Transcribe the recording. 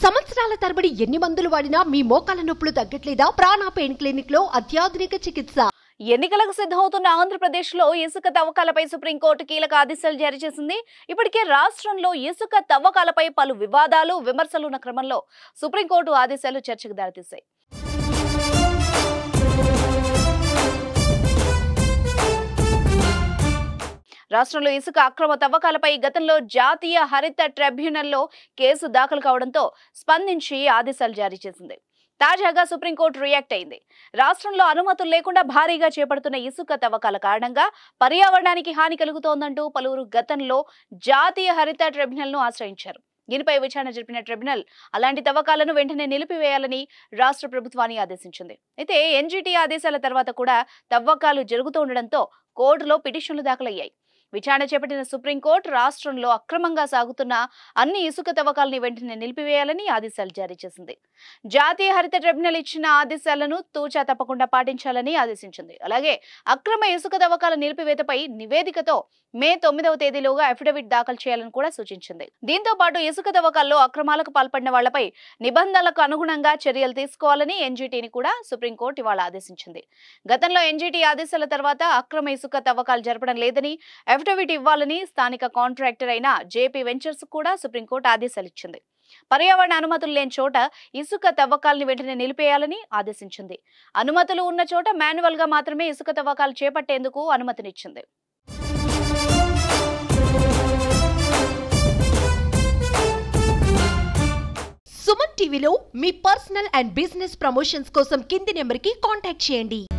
సంవత్సరాల తరబడి ఎన్ని మందులు వాడినా మీ మోకాల నొప్పులు తగ్గట్లేదా? ప్రాణ పెయిన్ క్లినిక్ లో అత్యాధునిక చికిత్స. ఎన్నికలకు సిద్ధమవుతున్న ఆంధ్రప్రదేశ్ లో ఇసుక తవ్వకాలపై సుప్రీంకోర్టు కీలక ఆదేశాలు జారీ చేసింది. ఇప్పటికే రాష్ట్రంలో ఇసుక తవ్వకాలపై పలు వివాదాలు, విమర్శలు ఉన్న క్రమంలో సుప్రీంకోర్టు ఆదేశాలు చర్చకు దారితీశాయి. రాష్ట్రంలో ఇసుక అక్రమ తవ్వకాలపై గతంలో జాతీయ హరిత ట్రిబ్యునల్లో కేసు దాఖలు కావడంతో స్పందించి ఆదేశాలు జారీ చేసింది. తాజాగా సుప్రీంకోర్టు రియాక్ట్ అయింది. రాష్ట్రంలో అనుమతులు లేకుండా భారీగా చేపడుతున్న ఇసుక తవ్వకాల కారణంగా పర్యావరణానికి హాని కలుగుతోందంటూ పలువురు గతంలో జాతీయ హరిత ట్రిబ్యునల్ను ఆశ్రయించారు. దీనిపై విచారణ జరిపిన ట్రిబ్యునల్ అలాంటి తవ్వకాలను వెంటనే నిలిపివేయాలని రాష్ట్ర ప్రభుత్వాన్ని ఆదేశించింది. అయితే ఎన్జీటీ ఆదేశాల తర్వాత కూడా తవ్వకాలు జరుగుతూ ఉండడంతో కోర్టులో పిటిషన్లు దాఖలయ్యాయి. విచారణ చేపట్టిన సుప్రీంకోర్టు రాష్ట్రంలో అక్రమంగా సాగుతున్న అన్ని ఇసుక తవ్వకాలని వెంటనే నిలిపివేయాలని ఆదేశాలు జారీ చేసింది. జాతీయ హరిత ట్రిబ్యునల్ ఇచ్చిన ఆదేశాలను తూచా తప్పకుండా పాటించాలని ఆదేశించింది. అలాగే అక్రమ ఇసుక తవ్వకాల నిలిపివేతపై నివేదికతో మే 9వ తేదీలోగా అఫిడవిట్ దాఖలు చేయాలని కూడా సూచించింది. దీంతో పాటు ఇసుక తవ్వకాల్లో అక్రమాలకు పాల్పడిన వాళ్లపై నిబంధనలకు అనుగుణంగా చర్యలు తీసుకోవాలని ఎన్జీటీని కూడా సుప్రీంకోర్టు ఇవాళ ఆదేశించింది. గతంలో ఎన్జీటీ ఆదేశాల తర్వాత అక్రమ ఇసుక తవ్వకాలు జరపడం లేదని అఫిడవిట్ ఇవ్వాలని స్థానిక కాంట్రాక్టర్ అయిన జేపీ వెంచర్స్ కూడా సుప్రీంకోర్టు ఆదేశాలు ఇచ్చింది. పర్యావరణ అనుమతులు లేని చోట ఇసుక తవ్వకాలను వెంటనే నిలిపేయాలని ఆదేశించింది. అనుమతులు ఉన్న చోట మాన్యువల్ గా మాత్రమే ఇసుక తవ్వకాలు చేపట్టేందుకు అనుమతినిచ్చింది. సుమన్ టీవీలో మీ పర్సనల్ అండ్ బిజినెస్ ప్రమోషన్స్ కోసం కింది నెంబర్కి కాంటాక్ట్ చేయండి.